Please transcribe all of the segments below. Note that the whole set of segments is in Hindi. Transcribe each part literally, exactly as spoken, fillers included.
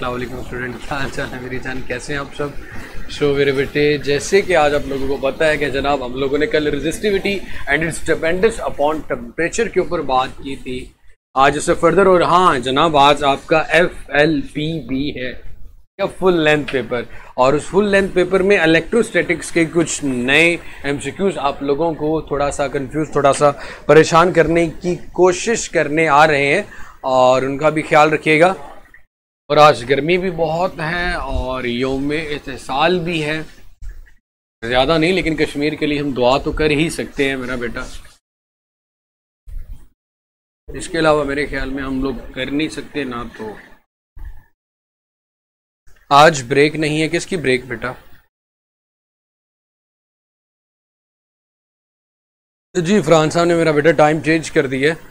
अस्सलाम वालेकुम स्टूडेंट, क्या हाल चाल है मेरी जान, कैसे हैं आप सब। सो मेरे बेटे, जैसे कि आज आप लोगों को पता है कि जनाब हम लोगों ने कल resistivity and its dependence upon temperature के ऊपर बात की थी। आज इससे फर्दर, और हाँ जनाब आज आपका एफ एल पी बी है या फुल लेंथ पेपर, और उस फुल लेंथ पेपर में इलेक्ट्रोस्टैटिक्स के कुछ नए एमसीक्यूज आप लोगों को थोड़ा सा कंफ्यूज, थोड़ा सा परेशान करने की कोशिश करने आ रहे हैं, और उनका भी ख्याल रखिएगा। और आज गर्मी भी बहुत है और यौम इत्तिसाल भी है, ज़्यादा नहीं लेकिन कश्मीर के लिए हम दुआ तो कर ही सकते हैं मेरा बेटा। इसके अलावा मेरे ख्याल में हम लोग कर नहीं सकते ना। तो आज ब्रेक नहीं है, किसकी ब्रेक बेटा? जी फरहान साहब ने मेरा बेटा टाइम चेंज कर दिया है।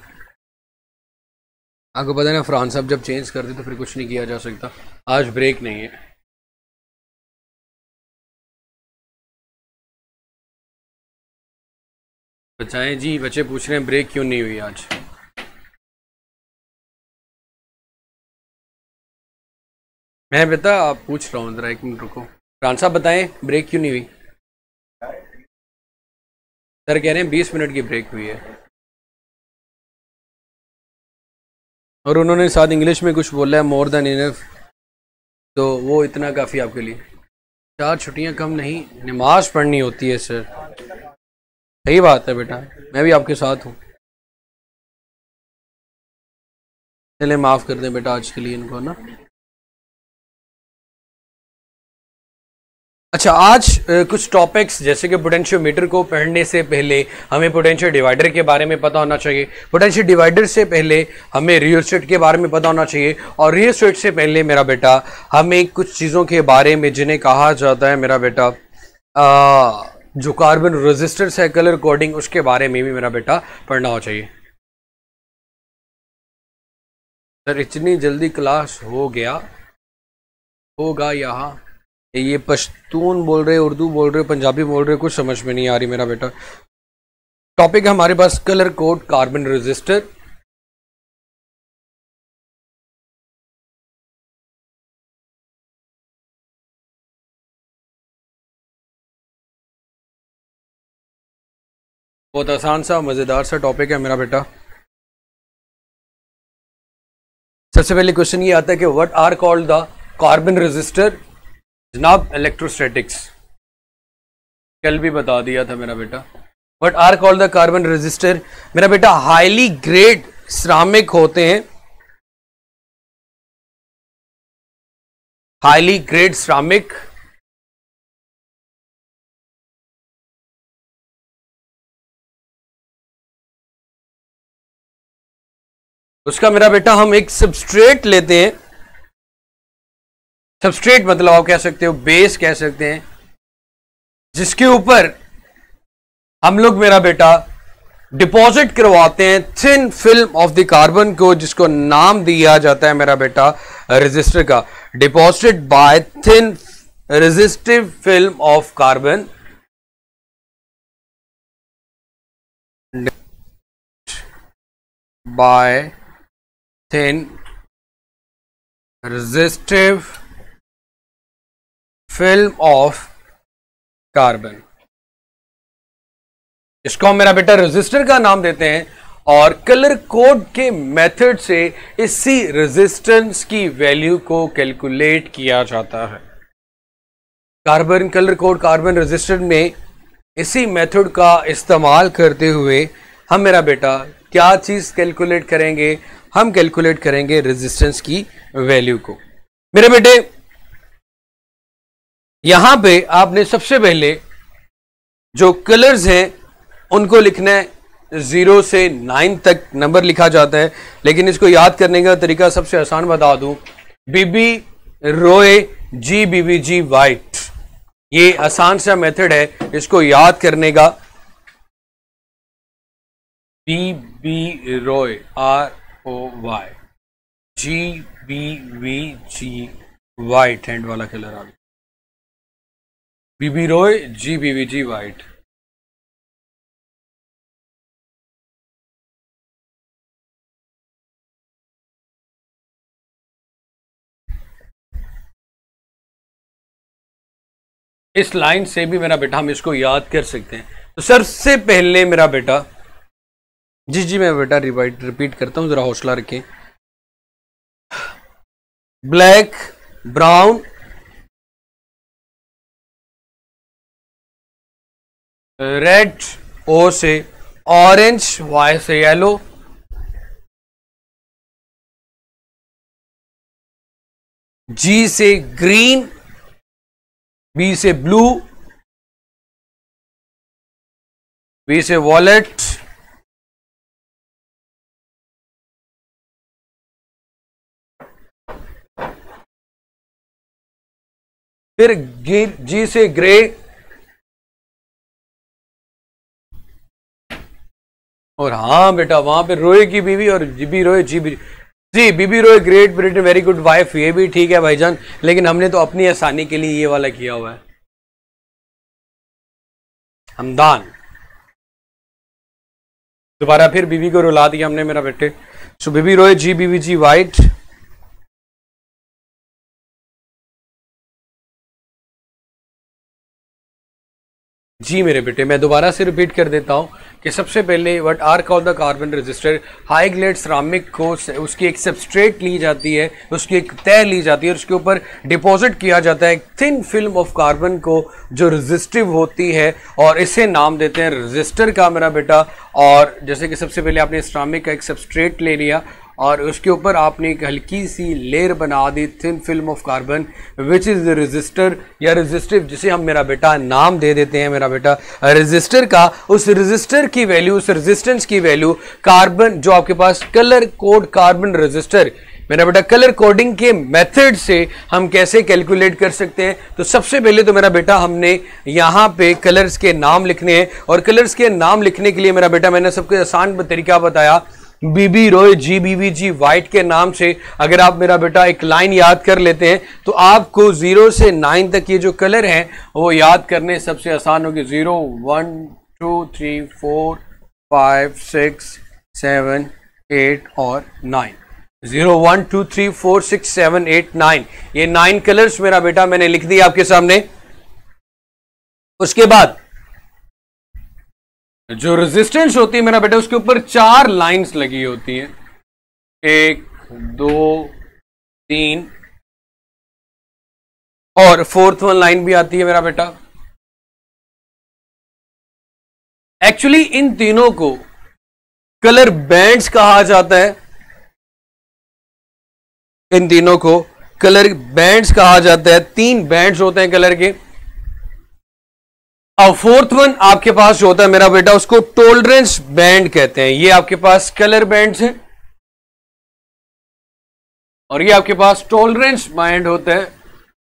आपको पता है ना, फरहान साहब जब चेंज कर दे तो फिर कुछ नहीं किया जा सकता। आज ब्रेक नहीं है। बचाएं जी, बच्चे पूछ रहे हैं ब्रेक क्यों नहीं हुई आज। मैं बेटा आप पूछ रहा हूँ, जरा एक मिनट रुको। फरहान साहब बताएं ब्रेक क्यों नहीं हुई। सर कह रहे हैं बीस मिनट की ब्रेक हुई है, और उन्होंने साथ इंग्लिश में कुछ बोला है, मोर देन इनफ, तो वो इतना काफ़ी आपके लिए। चार छुट्टियां कम नहीं, नमाज पढ़नी होती है सर। सही बात है बेटा, मैं भी आपके साथ हूँ। चले माफ़ कर दें बेटा आज के लिए इनको ना। अच्छा, आज कुछ टॉपिक्स जैसे कि पोटेंशियोमीटर को पढ़ने से पहले हमें पोटेंशियल डिवाइडर के बारे में पता होना चाहिए। पोटेंशियल डिवाइडर से पहले हमें रियोस्टेट के बारे में पता होना चाहिए, और रियोस्टेट से पहले मेरा बेटा हमें कुछ चीज़ों के बारे में जिन्हें कहा जाता है मेरा बेटा आ, जो कार्बन रेजिस्टेंस है कलर कोडिंग, उसके बारे में भी मेरा बेटा पढ़ना हो चाहिए। सर इतनी जल्दी क्लास हो गया होगा यहाँ? ये पश्तून बोल रहे, उर्दू बोल रहे, पंजाबी बोल रहे, कुछ समझ में नहीं आ रही मेरा बेटा। टॉपिक है हमारे पास कलर कोड कार्बन रेजिस्टर। बहुत आसान सा मजेदार सा टॉपिक है मेरा बेटा। सबसे पहले क्वेश्चन ये आता है कि what are called the carbon resistor. जनाब इलेक्ट्रोस्टैटिक्स, कल भी बता दिया था मेरा बेटा। What are called the carbon resistor मेरा बेटा, हाईली ग्रेड सिरामिक होते हैं, हाईली ग्रेड सिरामिक, उसका मेरा बेटा हम एक सबस्ट्रेट लेते हैं। सबस्ट्रेट मतलब आप कह सकते हो बेस कह सकते हैं, जिसके ऊपर हम लोग मेरा बेटा डिपॉजिट करवाते हैं thin film of the carbon को, जिसको नाम दिया जाता है मेरा बेटा रेजिस्टर का। Deposited by thin resistive film of carbon, by thin resistive film of carbon, इसको हम मेरा बेटा रेजिस्टर का नाम देते हैं। और कलर कोड के मेथड से इसी रेजिस्टेंस की वैल्यू को कैलकुलेट किया जाता है। Carbon colour code carbon resistor में इसी मेथड का इस्तेमाल करते हुए हम मेरा बेटा क्या चीज कैलकुलेट करेंगे, हम कैलकुलेट करेंगे रेजिस्टेंस की वैल्यू को। मेरे बेटे यहां पे आपने सबसे पहले जो कलर्स हैं उनको लिखना है। जीरो से नाइन तक नंबर लिखा जाता है, लेकिन इसको याद करने का तरीका सबसे आसान बता दूं, बीबी रोए जी बीबी जी वाइट, ये आसान सा मेथड है इसको याद करने का। B B Roy R O Y, G B V G white hand वाला कलर आ गया, BB Roy G BB G white. इस लाइन से भी मेरा बेटा हम इसको याद कर सकते हैं। तो सबसे पहले मेरा बेटा, जी जी मैं बेटा रिवाइट रिपीट करता हूं, जरा हौसला रखें। ब्लैक, ब्राउन, रेड, ओ से ऑरेंज, वाई से येलो, जी से ग्रीन, बी से ब्लू, बी से वॉलेट, फिर जी से ग्रे, और हाँ बेटा वहां पे रोए की बीवी और जीबी रोए G B G BB Roy great Britain very good wife, ये भी ठीक है भाईजान, लेकिन हमने तो अपनी आसानी के लिए ये वाला किया हुआ है, हमदान। दोबारा फिर बीबी को रुला दिया हमने मेरा बेटे। सो बीबी रोए जी बीबी जी वाइट, जी मेरे बेटे मैं दोबारा से रिपीट कर देता हूं कि सबसे पहले what are called the carbon resistor, high grade ceramic को उसकी एक सबस्ट्रेट ली जाती है, उसकी एक तय ली जाती है और उसके ऊपर डिपॉजिट किया जाता है एक थिन फिल्म ऑफ कार्बन को जो रेजिस्टिव होती है, और इसे नाम देते हैं रजिस्टर का मेरा बेटा। और जैसे कि सबसे पहले आपने सिरामिक का एक सबस्ट्रेट ले लिया और उसके ऊपर आपने एक हल्की सी लेयर बना दी thin film of carbon which is the resistor या रेजिस्टिव, जिसे हम मेरा बेटा नाम दे देते हैं मेरा बेटा रेजिस्टर का। उस रेजिस्टर की वैल्यू, उस रेजिस्टेंस की वैल्यू कार्बन जो आपके पास कलर कोड कार्बन रेजिस्टर, मेरा बेटा कलर कोडिंग के मेथड से हम कैसे कैलकुलेट कर सकते हैं। तो सबसे पहले तो मेरा बेटा हमने यहाँ पे कलर्स के नाम लिखने हैं, और कलर्स के नाम लिखने के लिए मेरा बेटा मैंने सबको आसान तरीका बताया, बीबी रोय जी बीबी जी वाइट के नाम से अगर आप मेरा बेटा एक लाइन याद कर लेते हैं तो आपको जीरो से नाइन तक ये जो कलर हैं वो याद करने सबसे आसान होगी। Zero, one, two, three, four, five, six, seven, eight और nine. Zero, one, two, three, four, six, seven, eight, nine, ये नाइन कलर्स मेरा बेटा मैंने लिख दिया आपके सामने। उसके बाद जो रेजिस्टेंस होती है मेरा बेटा उसके ऊपर चार लाइंस लगी होती हैं, एक, दो, तीन और फोर्थ वन लाइन भी आती है मेरा बेटा। एक्चुअली इन तीनों को कलर बैंड्स कहा जाता है, इन तीनों को कलर बैंड्स कहा जाता है। तीन बैंड्स होते हैं कलर के। अब फोर्थ वन आपके पास जो होता है मेरा बेटा उसको टॉलरेंस बैंड कहते हैं। ये आपके पास कलर बैंड्स हैं और ये आपके पास टॉलरेंस बैंड होता है,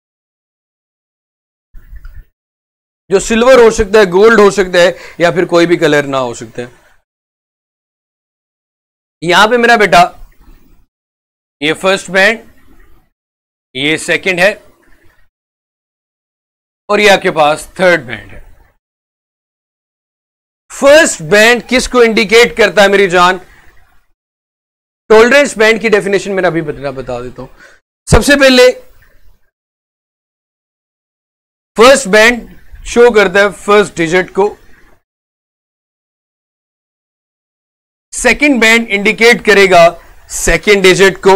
जो सिल्वर हो सकता है, गोल्ड हो सकता है या फिर कोई भी कलर ना हो सकता है। यहां पे मेरा बेटा ये फर्स्ट बैंड, ये सेकंड है और ये आपके पास थर्ड बैंड है। फर्स्ट बैंड किसको इंडिकेट करता है मेरी जान? टॉलरेंस बैंड की डेफिनेशन मैंने अभी बता बता देता हूं। सबसे पहले फर्स्ट बैंड शो करता है फर्स्ट डिजिट को, सेकंड बैंड इंडिकेट करेगा सेकंड डिजिट को,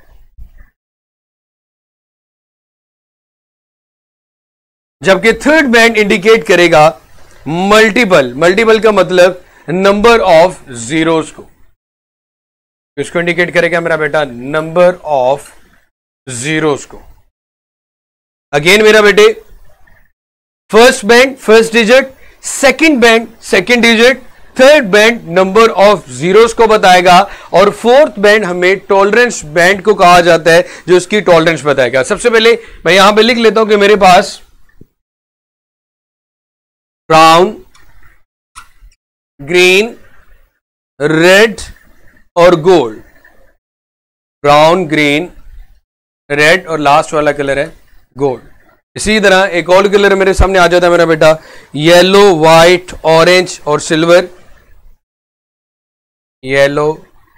जबकि थर्ड बैंड इंडिकेट करेगा मल्टीपल। मल्टीपल का मतलब नंबर ऑफ जीरोस को, इसको इंडिकेट करेगा मेरा बेटा नंबर ऑफ जीरोस को। अगेन मेरा बेटे first band first digit, second band second digit, third band number of zeros को बताएगा और फोर्थ बैंड हमें टॉलरेंस बैंड को कहा जाता है जो इसकी टॉलरेंस बताएगा। सबसे पहले मैं यहां पे लिख लेता हूं कि मेरे पास ब्राउन, ग्रीन, रेड और गोल्ड। ब्राउन, ग्रीन, रेड और लास्ट वाला कलर है गोल्ड। इसी तरह एक और कलर मेरे सामने आ जाता है मेरा बेटा येलो, व्हाइट, ऑरेंज और सिल्वर। येलो,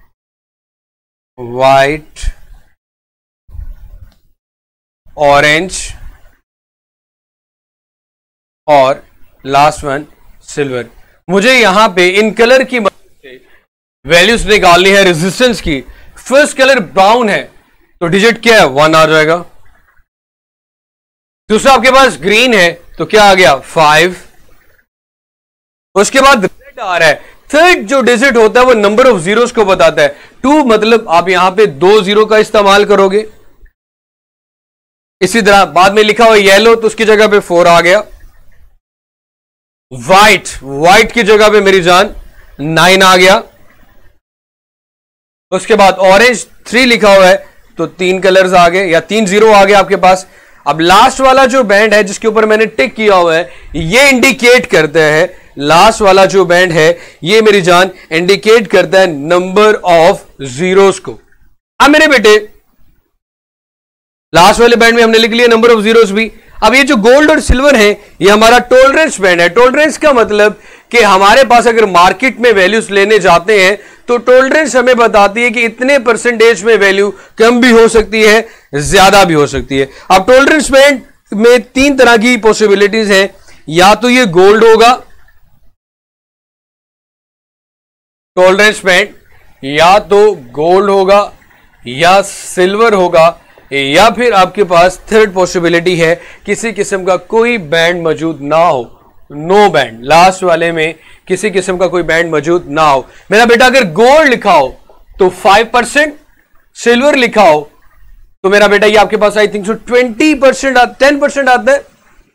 व्हाइट, ऑरेंज और लास्ट वन सिल्वर। मुझे यहां पे इन कलर की मदद से वैल्यूज निकालनी है रेजिस्टेंस की। फर्स्ट कलर ब्राउन है तो डिजिट क्या है, वन आ जाएगा। दूसरा आपके पास ग्रीन है तो क्या आ गया, फाइव। उसके बाद रेड आ रहा है, थर्ड जो डिजिट होता है वो नंबर ऑफ जीरोस को बताता है। टू मतलब आप यहां पे दो जीरो का इस्तेमाल करोगे। इसी तरह बाद में लिखा हुआ येलो तो उसकी जगह पे फोर आ गया। व्हाइट, व्हाइट की जगह पे मेरी जान नाइन आ गया। उसके बाद ऑरेंज थ्री लिखा हुआ है तो तीन कलर्स आ गए या तीन जीरो आ गए आपके पास। अब लास्ट वाला जो बैंड है जिसके ऊपर मैंने टिक किया हुआ है ये इंडिकेट करता है, लास्ट वाला जो बैंड है ये मेरी जान इंडिकेट करता है नंबर ऑफ जीरोस को। अब मेरे बेटे लास्ट वाले बैंड में हमने लिख लिया नंबर ऑफ जीरोस भी। अब ये जो गोल्ड और सिल्वर है ये हमारा टॉलरेंस बैंड है। टॉलरेंस का मतलब कि हमारे पास अगर मार्केट में वैल्यूज लेने जाते हैं तो टॉलरेंस हमें बताती है कि इतने परसेंटेज में वैल्यू कम भी हो सकती है, ज्यादा भी हो सकती है। अब टॉलरेंस बैंड में तीन तरह की पॉसिबिलिटीज हैं, या तो ये गोल्ड होगा टॉलरेंस बैंड, या तो गोल्ड होगा या सिल्वर होगा, या फिर आपके पास थर्ड पॉसिबिलिटी है किसी किस्म का कोई बैंड मौजूद ना हो, नो बैंड। लास्ट वाले में किसी किस्म का कोई बैंड मौजूद ना हो। मेरा बेटा अगर गोल्ड लिखा हो तो फाइव परसेंट, सिल्वर लिखा हो तो मेरा बेटा ये आपके पास I think so twenty percent ten percent आता है,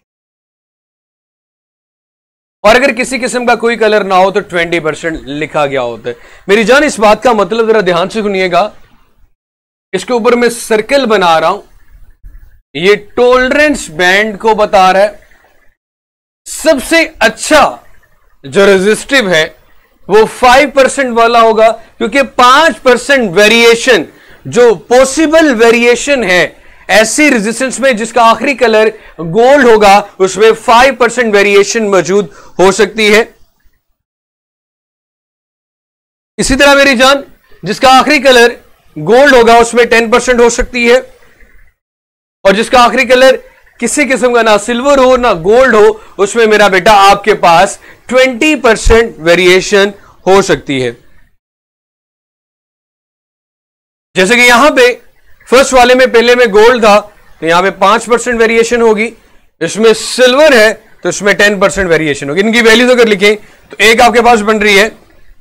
और अगर किसी किस्म का कोई कलर ना हो तो ट्वेंटी परसेंट लिखा गया होता है। मेरी जान इस बात का मतलब जरा ध्यान से सुनिएगा, इसके ऊपर मैं सर्कल बना रहा हूं, ये टॉलरेंस बैंड को बता रहा है। सबसे अच्छा जो रेजिस्टिव है वो फाइव परसेंट वाला होगा, क्योंकि पांच परसेंट वेरिएशन जो पॉसिबल वेरिएशन है ऐसी रेजिस्टेंस में जिसका आखिरी कलर गोल्ड होगा उसमें फाइव परसेंट वेरिएशन मौजूद हो सकती है। इसी तरह मेरी जान जिसका आखिरी कलर गोल्ड होगा उसमें टेन परसेंट हो सकती है, और जिसका आखिरी कलर किसी किस्म का ना सिल्वर हो ना गोल्ड हो उसमें मेरा बेटा आपके पास ट्वेंटी परसेंट वेरिएशन हो सकती है। जैसे कि यहां पे फर्स्ट वाले में पहले में गोल्ड था तो यहां पे पांच परसेंट वेरिएशन होगी, इसमें सिल्वर है तो इसमें टेन परसेंट वेरिएशन होगी। इनकी वैल्यूज अगर लिखें तो एक आपके पास बन रही है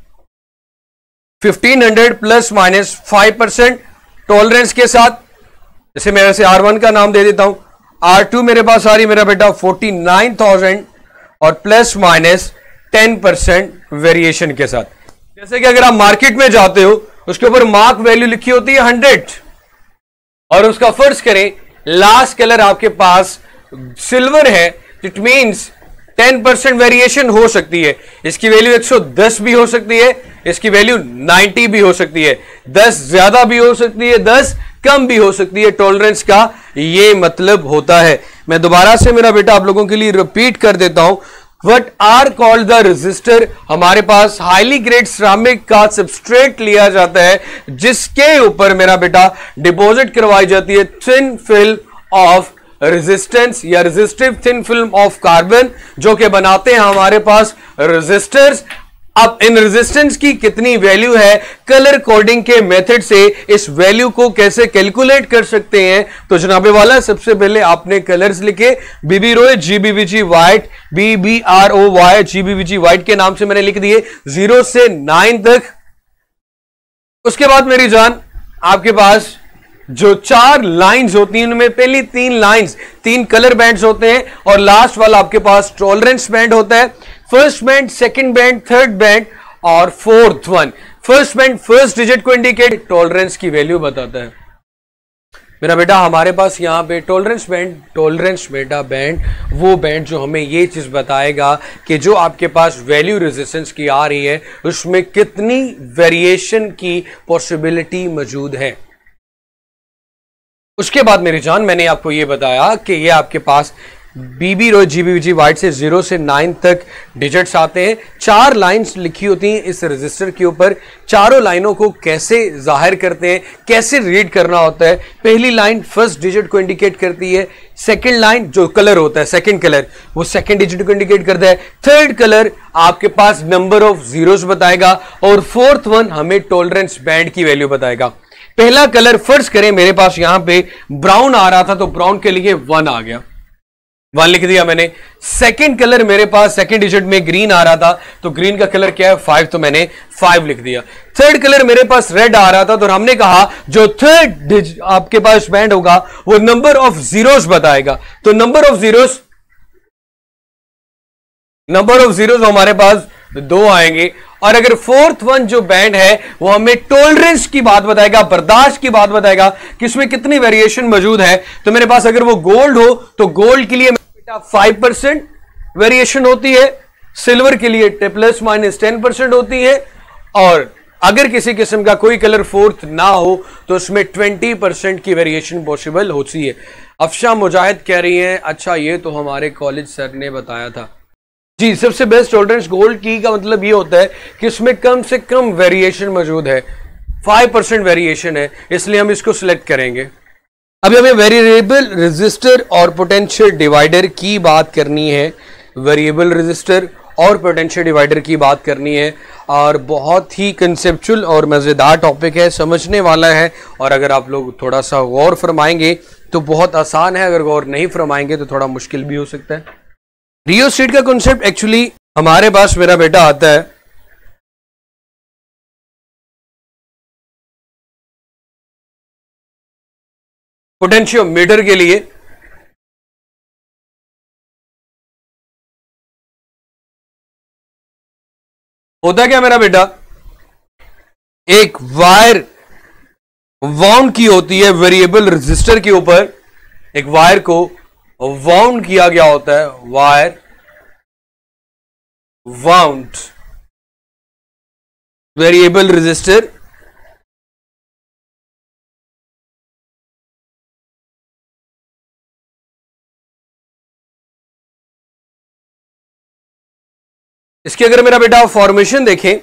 fifteen hundred plus minus five percent tolerance के साथ, जैसे मैं वैसे आर वन का नाम दे देता हूं। आर टू मेरे पास आ रही मेरा बेटा फोर्टी नाइन थाउजेंड और plus minus ten percent variation के साथ। जैसे कि अगर आप मार्केट में जाते हो उसके ऊपर मार्क वैल्यू लिखी होती है हंड्रेड, और उसका फर्ज करें लास्ट कलर आपके पास सिल्वर है, it means ten percent variation हो सकती है। इसकी वैल्यू एक सौ दस भी हो सकती है, इसकी वैल्यू नाइंटी भी हो सकती है, दस ज्यादा भी हो सकती है, दस कम भी हो सकती है। टॉलरेंस का ये मतलब होता है। मैं दोबारा से मेरा बेटा आप लोगों के लिए रिपीट कर देता हूं, what are called the resistor. हमारे पास हाईली ग्रेड सिरामिक का सबस्ट्रेट लिया जाता है जिसके ऊपर मेरा बेटा डिपॉजिट करवाई जाती है थिन फिल्म ऑफ रेजिस्टेंस या resistive thin film of carbon, जो कि बनाते हैं हमारे पास रेजिस्टर्स। अब इन रेजिस्टेंस की कितनी वैल्यू है कलर कोडिंग के मेथड से इस वैल्यू को कैसे कैलकुलेट कर सकते हैं, तो जनाबे वाला सबसे पहले आपने कलर्स लिखे, BB Roy GBVG white, B B R O Y GBVG white के नाम से मैंने लिख दिए जीरो से नाइन तक। उसके बाद मेरी जान आपके पास जो चार लाइंस होती हैं उनमें पहली तीन लाइंस तीन कलर बैंड्स होते हैं, और लास्ट वाला आपके पास टॉलरेंस बैंड होता है। First band, second band, third band और fourth one. First band first digit को इंडिकेट टॉलरेंस की वैल्यू बताता है। मेरा बेटा हमारे पास यहां पे टॉलरेंस बैंड, टॉलरेंस बेटा बैंड वो बैंड जो हमें ये चीज बताएगा कि जो आपके पास वैल्यू रेजिस्टेंस की आ रही है उसमें कितनी वेरिएशन की पॉसिबिलिटी मौजूद है। उसके बाद मेरी जान मैंने आपको यह बताया कि ये आपके पास बीबी रो जीबीजी वाइट से जीरो से नाइन तक डिजिट्स आते हैं। चार लाइंस लिखी होती हैं इस रजिस्टर के ऊपर। चारों लाइनों को कैसे जाहिर करते हैं, कैसे रीड करना होता है। पहली लाइन फर्स्ट डिजिट को इंडिकेट करती है, सेकंड लाइन जो कलर होता है सेकंड कलर वो सेकंड डिजिट को इंडिकेट करता है, थर्ड कलर आपके पास नंबर ऑफ जीरोस बताएगा और फोर्थ वन हमें टॉलरेंस बैंड की वैल्यू बताएगा। पहला कलर फर्स्ट करें, मेरे पास यहां पे ब्राउन आ रहा था तो ब्राउन के लिए वन आ गया, वन लिख दिया मैंने। सेकंड कलर मेरे पास सेकंड डिजिट में ग्रीन आ रहा था तो ग्रीन का कलर क्या है, फाइव, तो मैंने फाइव लिख दिया। थर्ड कलर मेरे पास रेड आ रहा था तो हमने कहा जो थर्ड डिजिट आपके पास बैंड होगा वो नंबर ऑफ जीरोस बताएगा, तो number of zeros number of zeros हमारे पास दो आएंगे। और अगर फोर्थ वन जो बैंड है वो हमें टॉलरेंस की बात बताएगा, बर्दाश्त की बात बताएगा कि इसमें कितनी वेरिएशन मौजूद है। तो मेरे पास अगर वो गोल्ड हो तो गोल्ड के लिए बेटा फाइव परसेंट वेरिएशन होती है, सिल्वर के लिए प्लस माइनस टेन परसेंट होती है, और अगर किसी किस्म का कोई कलर फोर्थ ना हो तो उसमें ट्वेंटी परसेंट की वेरिएशन पॉसिबल होती है। अफशा मुजाहिद कह रही हैं अच्छा ये तो हमारे कॉलेज सर ने बताया था। जी, सबसे बेस्ट टॉलरेंस गोल्ड की का मतलब ये होता है कि इसमें कम से कम वेरिएशन मौजूद है, फाइव परसेंट वेरिएशन है, इसलिए हम इसको सिलेक्ट करेंगे। अभी हमें वेरिएबल रेजिस्टर और पोटेंशियल डिवाइडर की बात करनी है। वेरिएबल रेजिस्टर और पोटेंशियल डिवाइडर की बात करनी है और बहुत ही कंसेप्चुअल और मज़ेदार टॉपिक है, समझने वाला है। और अगर आप लोग थोड़ा सा गौर फरमाएंगे तो बहुत आसान है, अगर गौर नहीं फरमाएंगे तो थोड़ा मुश्किल भी हो सकता है। रियोस्टेट का कॉन्सेप्ट एक्चुअली हमारे पास मेरा बेटा आता है पोटेंशियोमीटर के लिए। होता क्या मेरा बेटा, एक वायर वाउंड की होती है वेरिएबल रेजिस्टर के ऊपर, एक वायर को वाउंड किया गया होता है, वायर वाउंड वेरिएबल रेजिस्टर। इसकी अगर मेरा बेटा फॉर्मेशन देखें,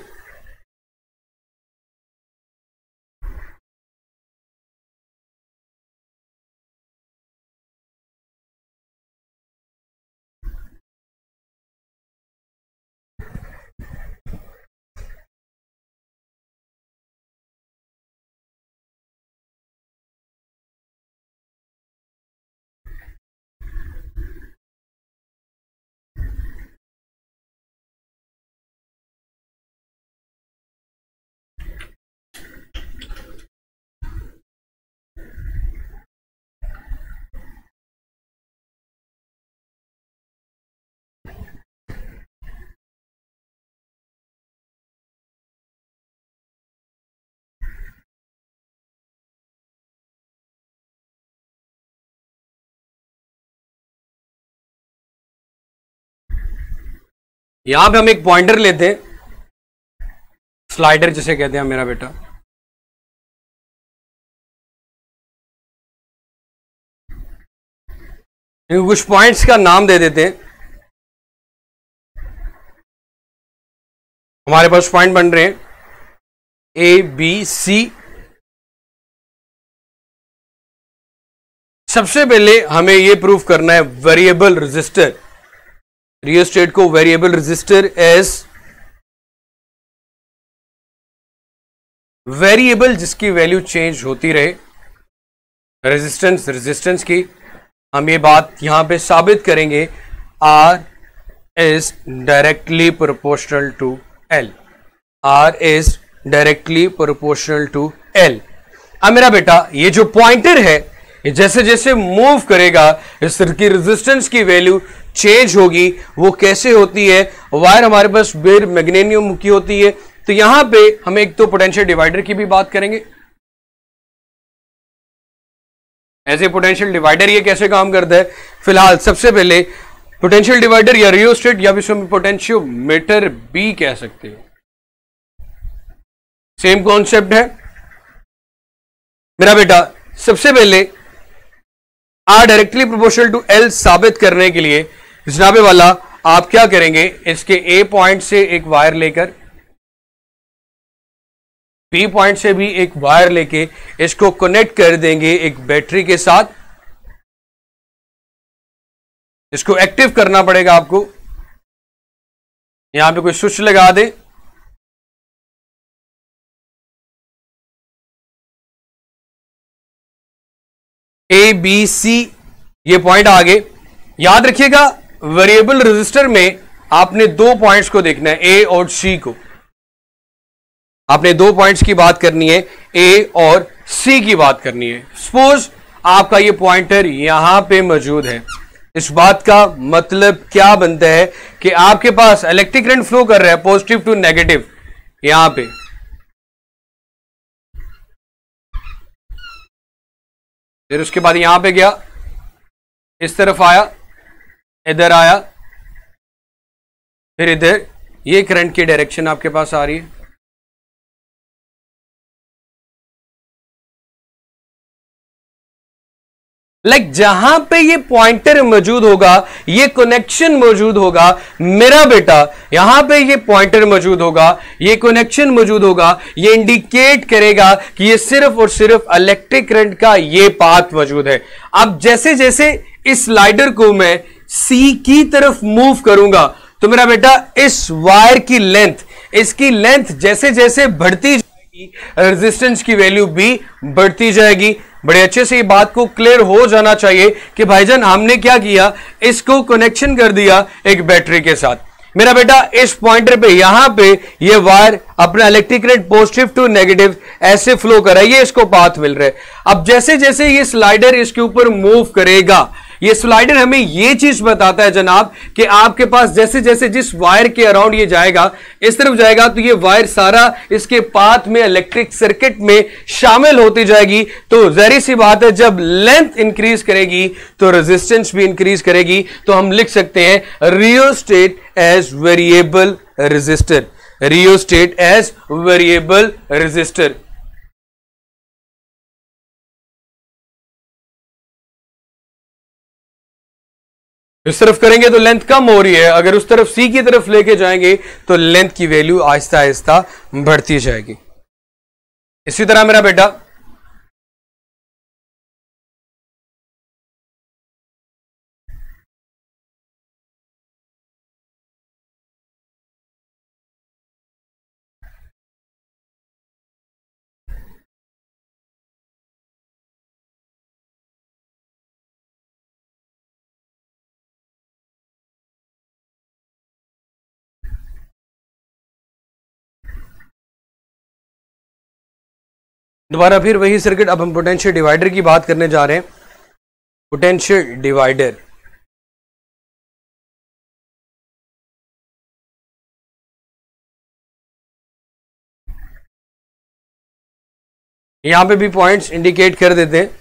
यहां पे हम एक पॉइंटर लेते हैं, स्लाइडर जिसे कहते हैं मेरा बेटा। कुछ पॉइंट्स का नाम दे देते हैं। हमारे पास पॉइंट बन रहे हैं ए बी सी। सबसे पहले हमें यह प्रूफ करना है वेरिएबल रेजिस्टर, रियोस्टेट को वेरिएबल रेजिस्टर एज वेरिएबल जिसकी वैल्यू चेंज होती रहे, रेजिस्टेंस रेजिस्टेंस की हम ये बात यहां पे साबित करेंगे। R is directly proportional to L, R is directly proportional to L. अब मेरा बेटा ये जो पॉइंटर है ये जैसे जैसे मूव करेगा इसकी रेजिस्टेंस की वैल्यू चेंज होगी। वो कैसे होती है, वायर हमारे पास बेर मैग्नीशियम की होती है, तो यहां पे हम एक तो पोटेंशियल डिवाइडर की भी बात करेंगे। ऐसे पोटेंशियल डिवाइडर ये कैसे काम करता है, फिलहाल सबसे पहले पोटेंशियल डिवाइडर या रियोस्टेट या भी पोटेंशियोमीटर भी कह सकते हो, सेम कॉन्सेप्ट है मेरा बेटा। सबसे पहले R directly proportional to L साबित करने के लिए जनाबे वाला आप क्या करेंगे, इसके ए पॉइंट से एक वायर लेकर बी पॉइंट से भी एक वायर लेके इसको कनेक्ट कर देंगे एक बैटरी के साथ। इसको एक्टिव करना पड़ेगा आपको। यहां पे कोई स्विच लगा दे, ए बी सी ये पॉइंट आगे। याद रखिएगा वेरिएबल रेजिस्टर में आपने दो पॉइंट्स को देखना है, ए और सी को। आपने दो पॉइंट्स की बात करनी है, ए और सी की बात करनी है। सपोज आपका ये पॉइंटर यहां पे मौजूद है। इस बात का मतलब क्या बनता है कि आपके पास इलेक्ट्रिक करंट फ्लो कर रहा है पॉजिटिव टू नेगेटिव यहां पे। फिर उसके बाद यहां पे गया, इस तरफ आया, इधर आया, फिर इधर। ये करंट की डायरेक्शन आपके पास आ रही है। लाइक like, जहां पे ये पॉइंटर मौजूद होगा, ये कनेक्शन मौजूद होगा मेरा बेटा, यहां पे ये पॉइंटर मौजूद होगा, ये कनेक्शन मौजूद होगा, ये इंडिकेट करेगा कि ये सिर्फ और सिर्फ इलेक्ट्रिक करंट का ये पाथ मौजूद है। अब जैसे जैसे इस स्लाइडर को मैं सी की तरफ मूव करूंगा तो मेरा बेटा इस वायर की लेंथ, इसकी लेंथ जैसे जैसे बढ़ती जाएगी, रेजिस्टेंस की वैल्यू भी बढ़ती जाएगी। बड़े अच्छे से ये बात को क्लियर हो जाना चाहिए कि भाईजान हमने क्या किया, इसको कनेक्शन कर दिया एक बैटरी के साथ। मेरा बेटा इस पॉइंटर पे यहां पे ये वायर अपना electric current positive to negative ऐसे फ्लो कर रहा है, ये इसको पाथ मिल रहा है। अब जैसे जैसे ये स्लाइडर इसके ऊपर मूव करेगा, ये स्लाइडर हमें ये चीज बताता है जनाब कि आपके पास जैसे जैसे जिस वायर के अराउंड ये जाएगा, इस तरफ जाएगा, तो ये वायर सारा इसके पाथ में इलेक्ट्रिक सर्किट में शामिल होती जाएगी। तो जाहिर सी बात है जब लेंथ इंक्रीज करेगी तो रेजिस्टेंस भी इंक्रीज करेगी। तो हम लिख सकते हैं rheostat as variable resistor, rheostat as variable resistor. इस तरफ करेंगे तो लेंथ कम हो रही है, अगर उस तरफ सी की तरफ लेके जाएंगे तो लेंथ की वैल्यू आहिस्ता आहिस्ता बढ़ती जाएगी। इसी तरह मेरा बेटा दोबारा फिर वही सर्किट। अब हम पोटेंशियल डिवाइडर की बात करने जा रहे हैं। पोटेंशियल डिवाइडर यहां पे भी पॉइंट्स इंडिकेट कर देते हैं।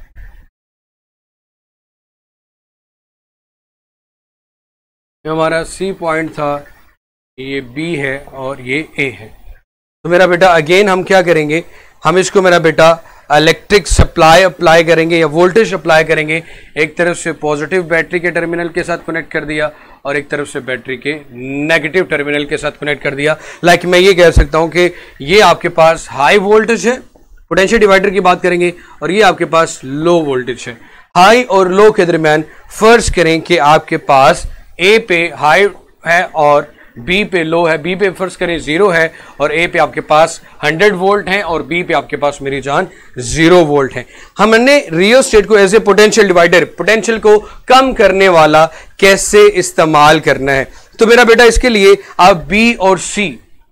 ये हमारा सी पॉइंट था, ये बी है और ये ए है। तो मेरा बेटा अगेन हम क्या करेंगे, हम इसको मेरा बेटा इलेक्ट्रिक सप्लाई अप्लाई करेंगे या वोल्टेज अप्लाई करेंगे। एक तरफ से पॉजिटिव बैटरी के टर्मिनल के साथ कनेक्ट कर दिया और एक तरफ से बैटरी के नेगेटिव टर्मिनल के साथ कनेक्ट कर दिया। लाइक मैं ये कह सकता हूं कि ये आपके पास हाई वोल्टेज है, पोटेंशियल डिवाइडर की बात करेंगे, और ये आपके पास लो वोल्टेज है। हाई और लो के दरमियान फर्ज करें कि आपके पास ए पे हाई है और बी पे लो है। बी पे फर्ज करें जीरो है और ए पे आपके पास हंड्रेड वोल्ट है और बी पे आपके पास मेरी जान जीरो वोल्ट है। हमने रियोस्टेट को as a potential divider, potential को कम करने वाला कैसे इस्तेमाल करना है, तो मेरा बेटा इसके लिए आप बी और सी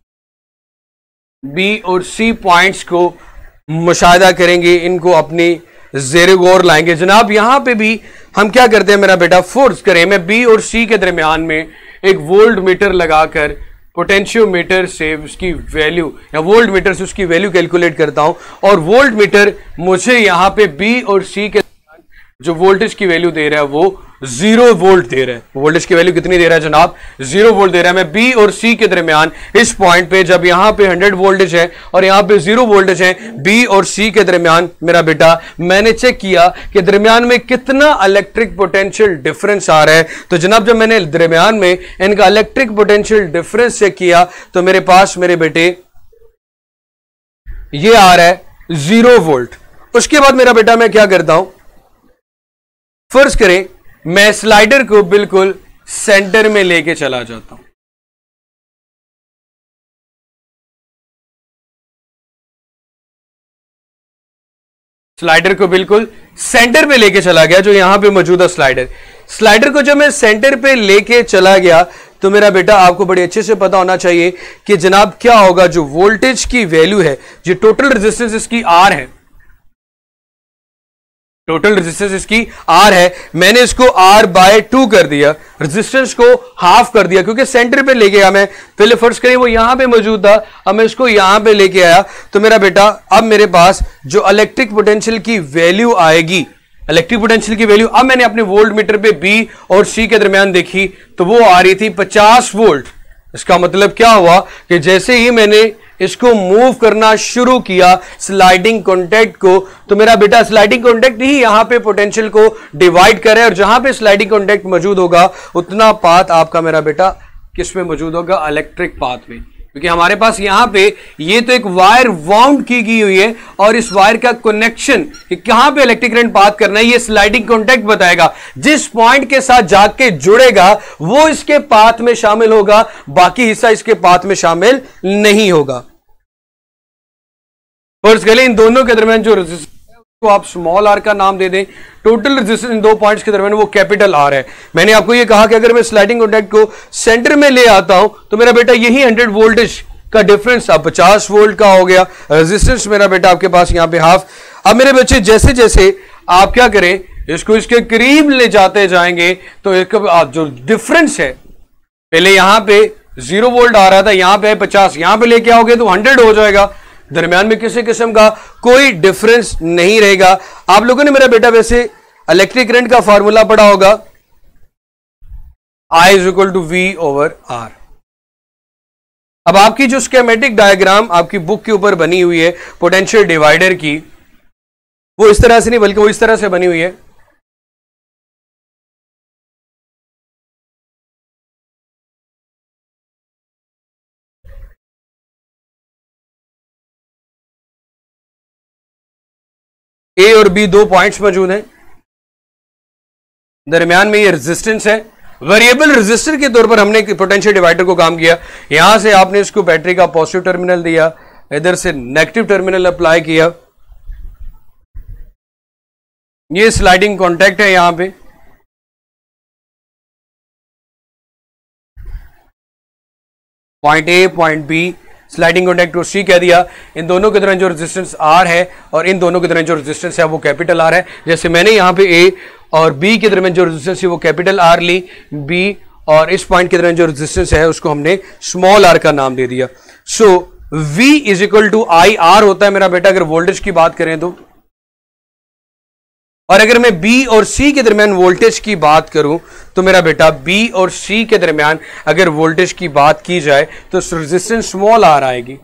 बी और सी पॉइंट्स को मुशाहिदा करेंगे, इनको अपनी ज़ेरे गौर लाएंगे। जनाब यहां पे भी हम क्या करते हैं मेरा बेटा, फोर्स करें मैं बी और सी के दरमियान में एक वोल्ट मीटर लगाकर पोटेंशियोमीटर से उसकी वैल्यू या वोल्ट मीटर से उसकी वैल्यू कैलकुलेट करता हूं, और वोल्ट मीटर मुझे यहां पे बी और सी के जो वोल्टेज की वैल्यू दे रहा है वो जीरो वोल्ट दे रहा है। वोल्टेज की वैल्यू कितनी दे रहा है जनाब? जीरो वोल्ट दे रहा है। मैं बी और सी के दरमियान इस पॉइंट पे, जब यहां पे हंड्रेड वोल्टेज है और यहां पे जीरो वोल्टेज है, बी और सी के दरमियान मेरा बेटा मैंने चेक किया कि दरमियान में कितना इलेक्ट्रिक पोटेंशियल डिफरेंस आ रहा है। तो जनाब जब मैंने दरमियान में इनका इलेक्ट्रिक पोटेंशियल डिफरेंस चेक किया तो मेरे पास मेरे बेटे ये आ रहा है जीरो वोल्ट। उसके बाद मेरा बेटा मैं क्या करता हूं, फर्ज करें मैं स्लाइडर को बिल्कुल सेंटर में लेके चला जाता हूं। स्लाइडर को बिल्कुल सेंटर पे लेके चला गया, जो यहां पे मौजूदा स्लाइडर स्लाइडर को जब मैं सेंटर पे लेके चला गया तो मेरा बेटा आपको बड़े अच्छे से पता होना चाहिए कि जनाब क्या होगा, जो वोल्टेज की वैल्यू है, जो टोटल रेजिस्टेंस इसकी आर है, टोटल रेजिस्टेंस इसकी आर है, मैंने इसको आर बाय टू कर दिया, रेजिस्टेंस को हाफ कर दिया, क्योंकि सेंटर पे लेके आया मैं। पहले फर्ज करिए वो यहां पे मौजूद था, अब मैं इसको यहां पे लेके आया तो मेरा बेटा अब मेरे पास जो इलेक्ट्रिक पोटेंशियल की वैल्यू आएगी, इलेक्ट्रिक पोटेंशियल की वैल्यू, अब मैंने अपने वोल्ट मीटर पे बी और सी के दरमियान देखी तो वो आ रही थी पचास वोल्ट। इसका मतलब क्या हुआ कि जैसे ही मैंने इसको मूव करना शुरू किया स्लाइडिंग कॉन्टैक्ट को, तो मेरा बेटा स्लाइडिंग कॉन्टैक्ट ही यहां पे पोटेंशियल को डिवाइड करे, और जहां पे स्लाइडिंग कॉन्टैक्ट मौजूद होगा उतना पाथ आपका मेरा बेटा किस में मौजूद होगा? इलेक्ट्रिक पाथ में। क्योंकि हमारे पास यहां पे ये तो एक वायर वाउंड की गई हुई है और इस वायर का कनेक्शन कि कहां पे इलेक्ट्रिक करंट पाथ करना है ये स्लाइडिंग कॉन्टैक्ट बताएगा। जिस पॉइंट के साथ जाके जुड़ेगा वो इसके पाथ में शामिल होगा, बाकी हिस्सा इसके पाथ में शामिल नहीं होगा। फर्ज करें इन दोनों के दरमियान जो रेजिस्टेंस को आप स्मॉल आर का नाम दे दें, टोटल रेजिस्टेंस इन दो पॉइंट्स के दरमियान वो कैपिटल आर है। मैंने आपको ये कहा कि अगर मैं स्लाइडिंग कॉन्टैक्ट को सेंटर में ले आता हूं तो मेरा बेटा यही हंड्रेड वोल्टेज का डिफरेंस अब पचास वोल्ट का हो गया, रेजिस्टेंस मेरा बेटा आपके पास यहां पे हाफ। अब मेरे बच्चे जैसे जैसे आप क्या करें, इसको इसके करीब ले जाते जाएंगे तो एक जो डिफरेंस है, पहले यहां पे जीरो वोल्ट आ रहा था, यहां पे पचास, यहां पे लेके आओगे तो हंड्रेड हो जाएगा, दरमियान में किसी किस्म का कोई डिफरेंस नहीं रहेगा। आप लोगों ने मेरा बेटा वैसे इलेक्ट्रिक करंट का फॉर्मूला पढ़ा होगा, I is equal to V over R. अब आपकी जो स्कीमेटिक डायग्राम आपकी बुक के ऊपर बनी हुई है पोटेंशियल डिवाइडर की, वो इस तरह से नहीं बल्कि वो इस तरह से बनी हुई है। ए और बी दो पॉइंट्स मौजूद हैं, दरमियान में ये रेजिस्टेंस है, वेरिएबल रेजिस्टर के तौर पर हमने पोटेंशियल डिवाइडर को काम किया। यहां से आपने इसको बैटरी का पॉजिटिव टर्मिनल दिया, इधर से नेगेटिव टर्मिनल अप्लाई किया, ये स्लाइडिंग कॉन्टैक्ट है यहां पे, point A point B, sliding contact को सी कह दिया। इन दोनों के दरमियान जो रेजिस्टेंस आर है और इन दोनों के दरमियान जो रेजिस्टेंस है वो कैपिटल आर है। जैसे मैंने यहां पे ए और बी के दरमियान जो रेजिस्टेंस है वो कैपिटल आर ली, बी और इस पॉइंट के दरमियान जो रेजिस्टेंस है उसको हमने स्मॉल आर का नाम दे दिया। So V is equal to I R होता है मेरा बेटा अगर वोल्टेज की बात करें तो, और अगर मैं B और C के दरमियान वोल्टेज की बात करूं तो मेरा बेटा B और C के दरमियान अगर वोल्टेज की बात की जाए तो रेजिस्टेंस स्मॉल आर आएगी,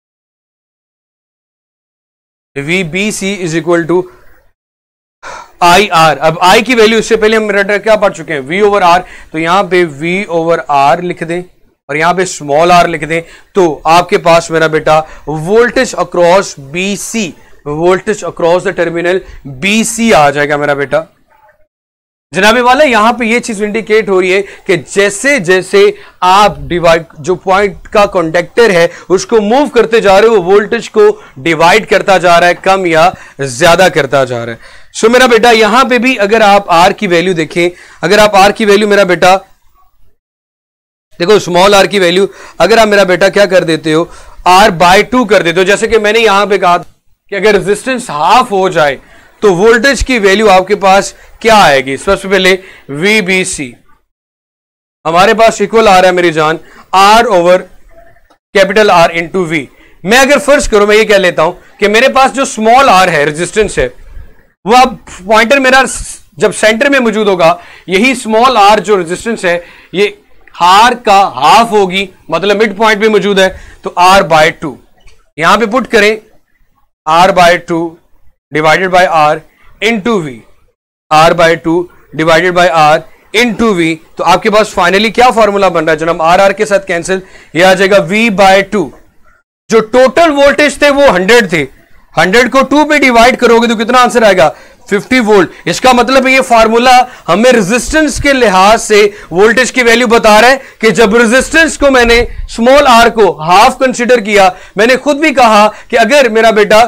V B C is equal to I R. अब I की वैल्यू इससे पहले हम मेरा क्या पढ़ चुके हैं, V ओवर R, तो यहां पे V ओवर R लिख दें और यहां पे स्मॉल r लिख दें, तो आपके पास मेरा बेटा voltage across B C, voltage across the terminal B C आ जाएगा मेरा बेटा। जनाबे वाले यहां पे ये चीज इंडिकेट हो रही है कि जैसे जैसे आप डिवाइड जो पॉइंट का कंडक्टर है उसको मूव करते जा रहे हो वो वोल्टेज को डिवाइड करता जा रहा है, कम या ज्यादा करता जा रहा है। सो मेरा बेटा यहां पे भी अगर आप आर की वैल्यू देखें, अगर आप आर की वैल्यू मेरा बेटा देखो स्मॉल आर की वैल्यू अगर आप मेरा बेटा क्या कर देते हो, आर बाय टू कर देते हो, जैसे कि मैंने यहां पे कहा कि अगर रेजिस्टेंस हाफ हो जाए तो वोल्टेज की वैल्यू आपके पास क्या आएगी। सबसे पहले वी बी सी हमारे पास इक्वल आ रहा है मेरी जान R over capital R into V. मैं अगर फर्ज करूं मैं ये कह लेता हूं कि मेरे पास जो स्मॉल आर है रेजिस्टेंस है वो अब पॉइंटर मेरा जब सेंटर में मौजूद होगा, यही स्मॉल आर जो रेजिस्टेंस है ये आर का हाफ होगी, मतलब मिड पॉइंट पे मौजूद है, तो आर बाय टू यहां पे पुट करें, R by two divided by R into V, R by two divided by R into V. तो आपके पास फाइनली क्या फॉर्मूला बन रहा है जनाब, आर आर के साथ कैंसिल, ये आ जाएगा वी बाय टू। जो टोटल वोल्टेज थे वो हंड्रेड थे, हंड्रेड को टू पे डिवाइड करोगे तो कितना आंसर आएगा, फिफ्टी वोल्ट। इसका मतलब ये फार्मूला हमें रेजिस्टेंस के लिहाज से वोल्टेज की वैल्यू बता रहा है कि जब रेजिस्टेंस को मैंने स्मॉल आर को हाफ कंसीडर किया, मैंने खुद भी कहा कि अगर मेरा बेटा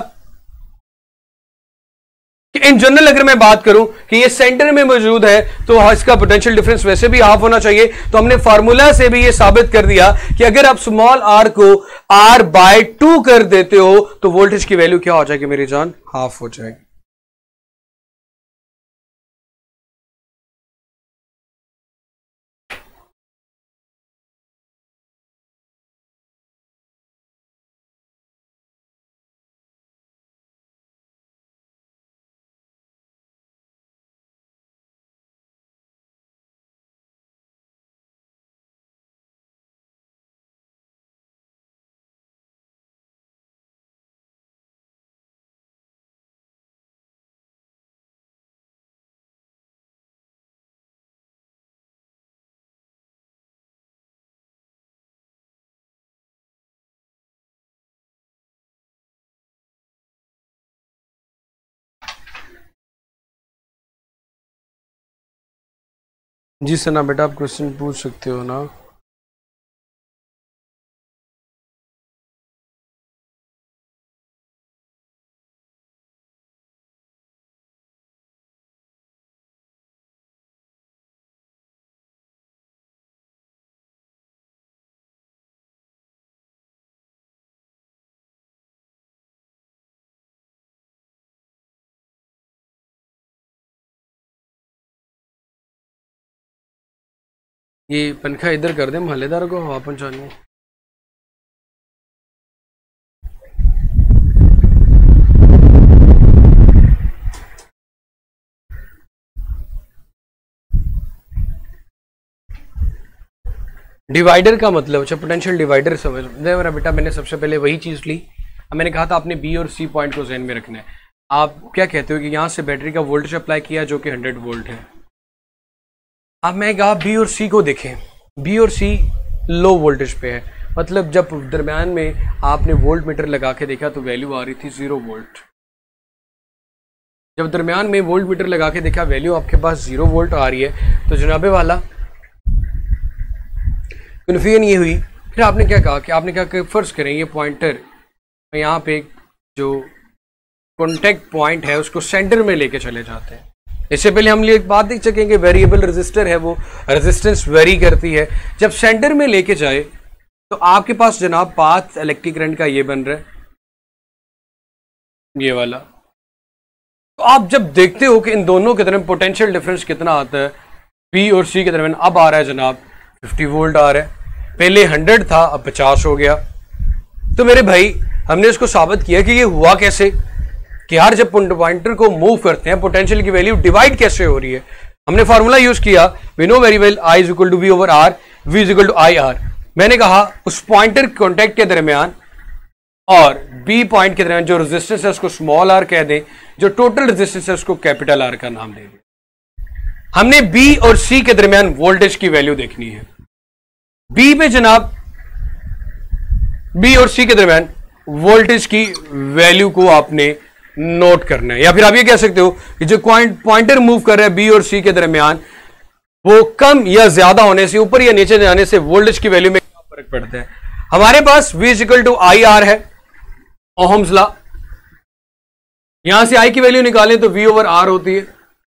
कि इन जनरल अगर मैं बात करूं कि ये सेंटर में मौजूद है तो इसका पोटेंशियल डिफरेंस वैसे भी हाफ होना चाहिए। तो हमने फार्मूला से भी ये साबित कर दिया कि अगर आप स्मॉल आर को आर बाय टू कर देते हो तो वोल्टेज की वैल्यू क्या हो जाएगी मेरी जान, हाफ हो जाएगी। जी सना बेटा आप क्वेश्चन पूछ सकते हो ना। ये पंखा इधर कर दे, महल्लेदार को हवा पहुंचानी। डिवाइडर का मतलब, अच्छा पोटेंशियल डिवाइडर समझ मेरा बेटा, मैंने सबसे पहले वही चीज ली। अब मैंने कहा था आपने बी और सी पॉइंट को ज़हन में रखना है। आप क्या कहते हो कि यहां से बैटरी का वोल्टेज अप्लाई किया जो कि हंड्रेड वोल्ट है। अब मैं कहा बी और सी को देखें, बी और सी लो वोल्टेज पे है, मतलब जब दरम्यान में आपने वोल्ट मीटर लगा के देखा तो वैल्यू आ रही थी जीरो वोल्ट। जब दरम्यान में वोल्ट मीटर लगा के देखा वैल्यू आपके पास जीरो वोल्ट आ रही है, तो जनाबे वाला कन्फ्यूजन ये हुई। फिर आपने क्या कहा कि आपने कहा कि फर्ज करें ये पॉइंटर यहाँ पे जो कॉन्टेक्ट पॉइंट है उसको सेंटर में लेके चले जाते हैं। इससे पहले हम एक बात देख सकेंगे, वेरिएबल रेजिस्टर है वो रेजिस्टेंस वेरी करती है। जब सेंटर में लेके जाए तो आपके पास जनाब पाथ इलेक्ट्रिक करंट का ये बन रहा है, ये वाला। तो आप जब देखते हो कि इन दोनों के दरमियान पोटेंशियल डिफरेंस कितना आता है, बी और सी के दरमियान अब आ रहा है जनाब फिफ्टी वोल्ट आ रहा है, पहले हंड्रेड था अब पचास हो गया। तो मेरे भाई हमने इसको साबित किया कि ये हुआ कैसे कि यार जब पॉइंटर को मूव करते हैं पोटेंशियल की वैल्यू डिवाइड कैसे हो रही है। हमने फार्मूला यूज किया, we know very well I is equal to V over R, V is equal to I R. मैंने कहा उस पॉइंटर कॉन्टेक्ट के दरमियान और बी पॉइंट के दरमियान जो रेजिस्टेंस है उसको स्मॉल आर कह दें, जो टोटल रेजिस्टेंस है उसको कैपिटल आर का नाम दे दें। हमने बी और सी के दरमियान वोल्टेज की वैल्यू देखनी है। बी पे जनाब बी और सी के दरमियान वोल्टेज की वैल्यू को आपने नोट करना है, या फिर आप ये कह सकते हो कि जो पॉइंटर मूव कर रहा है बी और सी के दरमियान वो कम या ज्यादा होने से, ऊपर या नीचे जाने से वोल्टेज की वैल्यू में क्या फर्क पड़ता है। हमारे पास V is equal to I R है, ओहम्स लॉ। यहां से I की वैल्यू निकालें तो V ओवर R होती है।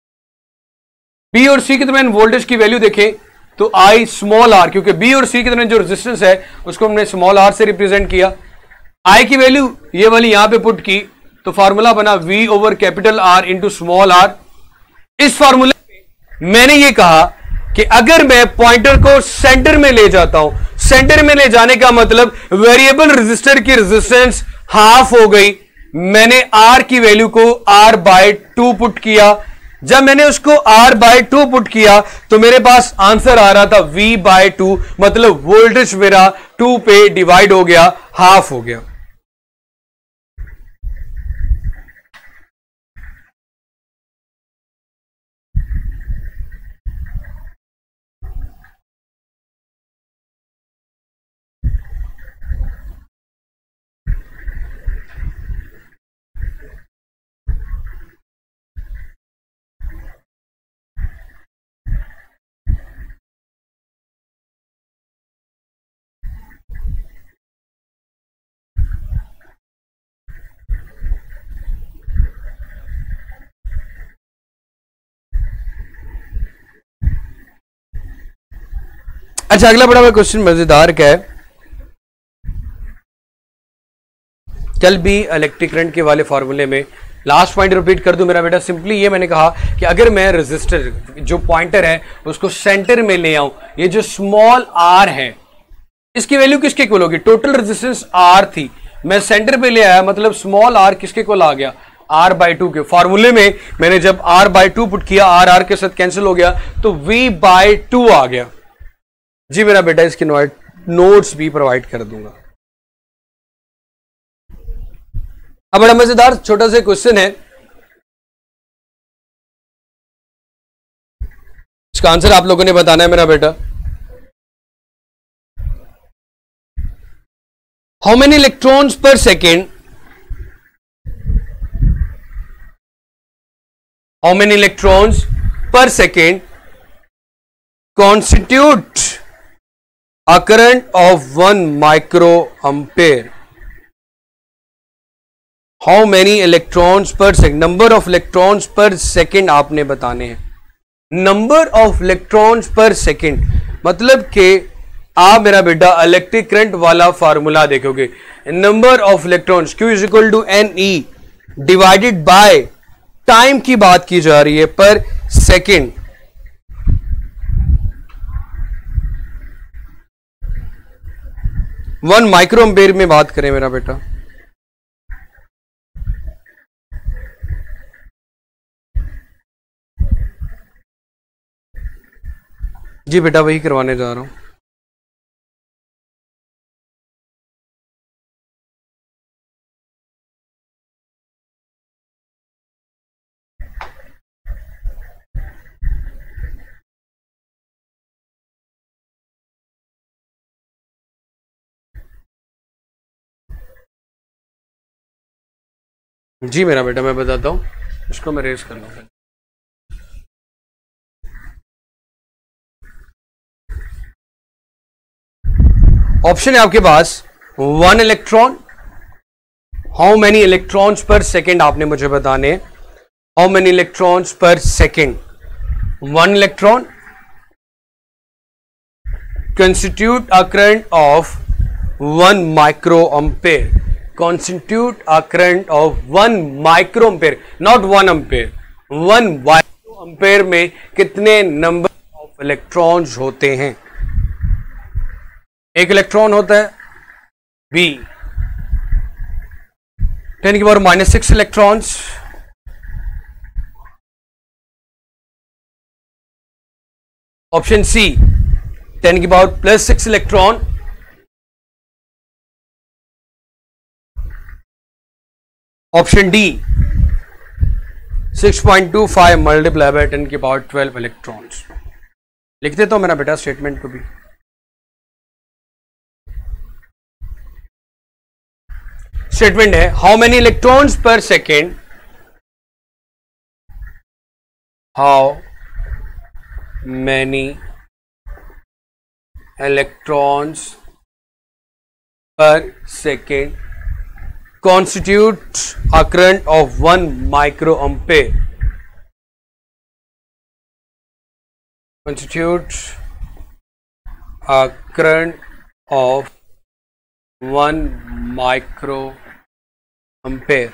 B और C के दरमियान वोल्टेज की वैल्यू देखें तो I स्मॉल r, क्योंकि B और C के दरमियान जो रेजिस्टेंस है उसको हमने स्मॉल r से रिप्रेजेंट किया। I की वैल्यू ये वाली यहां पे पुट की तो फार्मूला बना V over capital R into small r। इस फार्मूले में मैंने ये कहा कि अगर मैं पॉइंटर को सेंटर में ले जाता हूं, सेंटर में ले जाने का मतलब वेरिएबल रेजिस्टर की रेजिस्टेंस हाफ हो गई। मैंने R की वैल्यू को R बाय टू पुट किया, जब मैंने उसको R बाय टू पुट किया तो मेरे पास आंसर आ रहा था V बाय टू, मतलब वोल्टेज मेरा टू पे डिवाइड हो गया, हाफ हो गया। अच्छा, अगला बड़ा क्वेश्चन मजेदार क्या है, कल भी इलेक्ट्रिक करंट के वाले फॉर्मूले में लास्ट पॉइंट रिपीट कर दूं मेरा बेटा। सिंपली ये मैंने कहा कि अगर मैं रेजिस्टर जो पॉइंटर है उसको सेंटर में ले आऊं, ये जो स्मॉल आर है इसकी वैल्यू किसके इक्वल होगी? टोटल रेजिस्टेंस आर थी, मैं सेंटर पे ले आया, मतलब स्मॉल आर किसके इक्वल आ गया? आर बाई टू के। फॉर्मूले में मैंने जब आर बाई टू पुट किया, आर आर के साथ कैंसिल हो गया तो वी बाई टू आ गया। जी मेरा बेटा, इसके नोट्स भी प्रोवाइड कर दूंगा। अब बड़ा मजेदार छोटा सा क्वेश्चन है, इसका आंसर आप लोगों ने बताना है मेरा बेटा। How many electrons per second how many electrons per second constitute a current of one microampere? How many electrons per second? Number of electrons per second आपने बताने हैं। Number of electrons per second मतलब कि आप मेरा बेटा इलेक्ट्रिक करंट वाला फार्मूला देखोगे, number of electrons Q is equal to N E divided by time की बात की जा रही है पर सेकेंड। वन माइक्रो एम्पेयर में बात करें मेरा बेटा, जी बेटा वही करवाने जा रहा हूं। जी मेरा बेटा मैं बताता हूं, इसको मैं रेस कर लूंगा। ऑप्शन है आपके पास one electron, how many electrons per second आपने मुझे बताने, how many electrons per second, one electron constitute a current of one microampere, constitute a current of one microampere, not one ampere, one microampere में कितने नंबर ऑफ इलेक्ट्रॉन्स होते हैं? एक इलेक्ट्रॉन होता है बी, टेन की power minus six electrons, option C ten की power plus six electron, option D six point two five multiply by ten की पावर ट्वेल्व इलेक्ट्रॉन्स। लिख देता हूं मेरा बेटा स्टेटमेंट को भी। स्टेटमेंट है how many electrons per second, how many electrons per second constitute a current of one microampere, constitute a current of one microampere,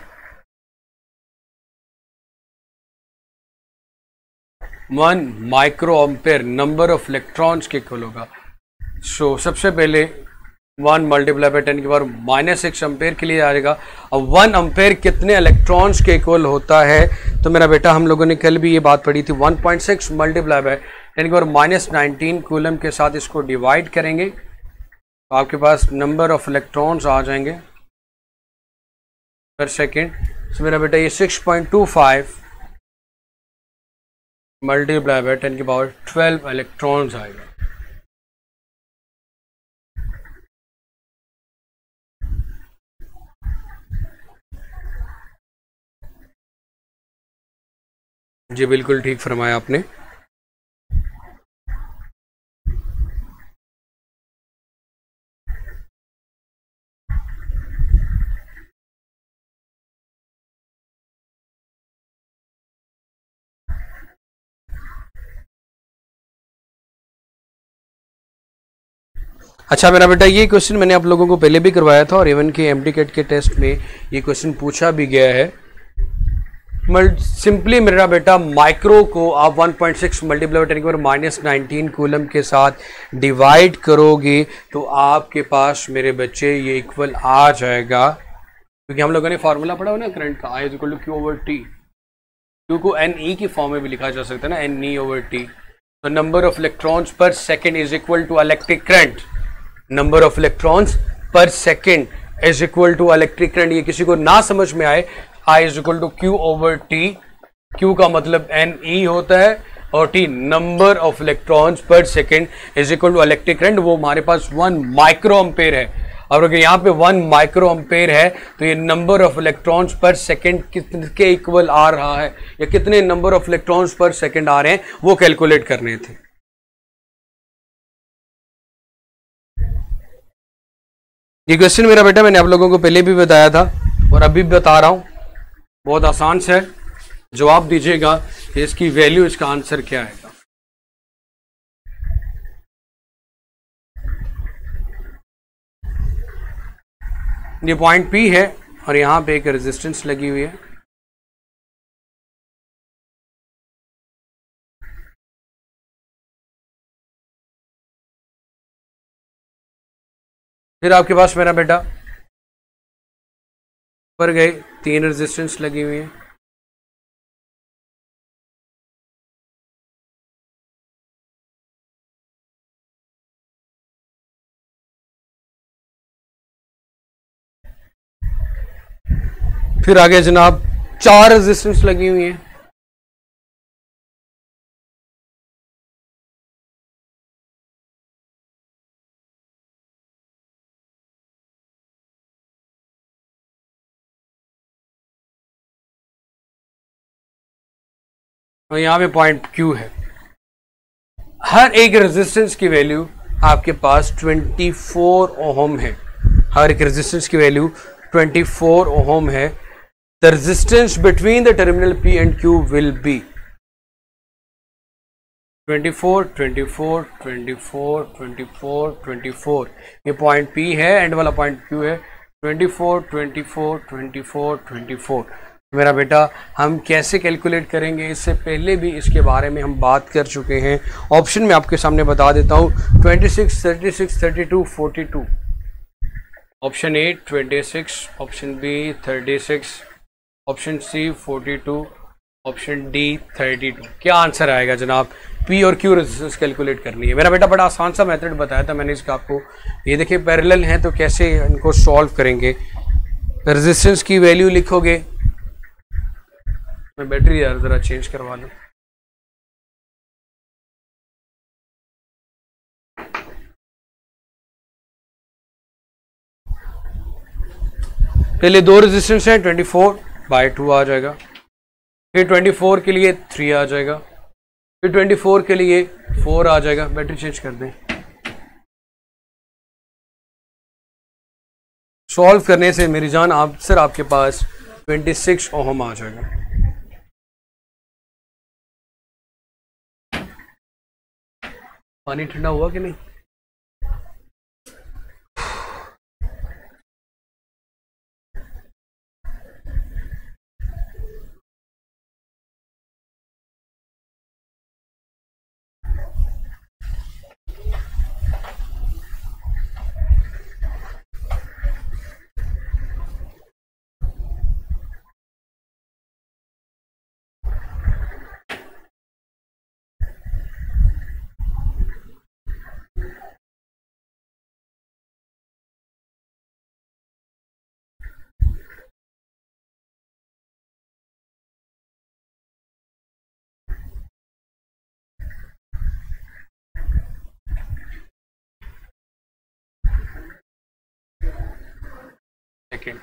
one microampere number of electrons के इक्वल होगा। सो so, सबसे पहले वन मल्टीप्लाई बाई टेन की पावर माइनस सिक्स अम्पेयर के लिए आ जाएगा। अब वन अम्पेयर कितने इलेक्ट्रॉन्स के इक्वल होता है, तो मेरा बेटा हम लोगों ने कल भी ये बात पढ़ी थी, one point six multiply by ten की पावर माइनस नाइनटीन कूलम के साथ इसको डिवाइड करेंगे तो आपके पास नंबर ऑफ इलेक्ट्रॉन्स आ जाएंगे पर सेकेंड। तो मेरा बेटा ये six point two five multiply by ten की पावर ट्वेल्व इलेक्ट्रॉन्स आएगा। जी बिल्कुल ठीक फरमाया आपने। अच्छा मेरा बेटा ये क्वेश्चन मैंने आप लोगों को पहले भी करवाया था और इवन के एमडीकेट के टेस्ट में ये क्वेश्चन पूछा भी गया है। सिंपली मेरा बेटा माइक्रो को आप one point six multiply ten की पावर माइनस नाइनटीन कूलम के साथ डिवाइड करोगे तो आपके पास मेरे बच्चे ये इक्वल आ जाएगा, क्योंकि हम लोगों ने फार्मूला पढ़ा हो ना करंट का, I is equal to Q over T. Q को एन ई की फॉर्म में भी लिखा जा सकता है ना, एन ई ओवर टी। तो number of electrons per second is equal to electric current, number of electrons per second is equal to electric current. ये किसी को ना समझ में आए, I is equal to Q over T, Q का मतलब एन ई होता है और T number of electrons per second is equal to electric current, वो हमारे पास वन माइक्रो अम्पेयर है। और अगर यहाँ पे वन माइक्रो अम्पेयर है तो ये number of electrons per second कितने इक्वल आ रहा है या कितने number of electrons per second आ रहे हैं वो कैलकुलेट करने थे। ये क्वेश्चन मेरा बेटा मैंने आप लोगों को पहले भी बताया था और अभी भी बता रहा हूं, बहुत आसान से है, जवाब दीजिएगा कि इसकी वैल्यू, इसका आंसर क्या है। ये पॉइंट पी है और यहां पे एक रेजिस्टेंस लगी हुई है। फिर आपके पास मेरा बेटा पर गए तीन रेजिस्टेंस लगी हुई है। फिर आगे जनाब चार रेजिस्टेंस लगी हुई है। और यहां पे पॉइंट क्यू है। हर एक रेजिस्टेंस की वैल्यू आपके पास चौबीस ओम है, हर एक रेजिस्टेंस की वैल्यू चौबीस ओम है। The resistance between the terminal P and Q will be चौबीस, चौबीस, चौबीस, चौबीस, चौबीस। ये पॉइंट P है, एंड वाला पॉइंट Q है। चौबीस, चौबीस, चौबीस, चौबीस। मेरा बेटा हम कैसे कैलकुलेट करेंगे, इससे पहले भी इसके बारे में हम बात कर चुके हैं। ऑप्शन में आपके सामने बता देता हूँ, छब्बीस, छत्तीस, बत्तीस, बयालीस। ऑप्शन ए छब्बीस, ऑप्शन बी छत्तीस, ऑप्शन सी बयालीस, ऑप्शन डी बत्तीस। क्या आंसर आएगा जनाब? पी और क्यू रेजिस्टेंस कैलकुलेट करनी है। मेरा बेटा बड़ा आसान सा मेथड बताया था मैंने इसका आपको। ये देखिए पैरेलल हैं तो कैसे इनको सॉल्व करेंगे। रेजिस्टेंस की वैल्यू लिखोगे, मैं बैटरी यार जरा चेंज करवा लूं। पहले दो रेजिस्टेंस हैं, चौबीस बाई टू आ जाएगा, फिर चौबीस के लिए थ्री आ जाएगा, फिर चौबीस के लिए फोर आ जाएगा। बैटरी चेंज कर दें। सॉल्व करने से मेरी जान आंसर आपके पास छब्बीस ओम आ जाएगा। पानी ठंडा हुआ कि नहीं? सेकेंड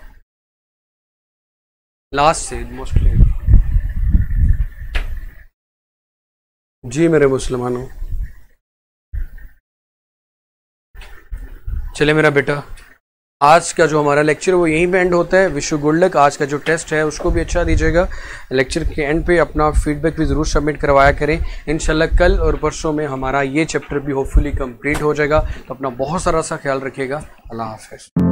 लास्ट से मोस्टली। जी मेरे मुसलमानों, चले मेरा बेटा, आज का जो हमारा लेक्चर है वो यहीं पे एंड होता है। Wish you good luck. आज का जो टेस्ट है उसको भी अच्छा दीजिएगा। लेक्चर के एंड पे अपना फीडबैक भी ज़रूर सबमिट करवाया करें। इंशाल्लाह कल और परसों में हमारा ये चैप्टर भी होपफुली कंप्लीट हो जाएगा। तो अपना बहुत सारा सा ख्याल रखिएगा। अल्लाह हाफ़िज़।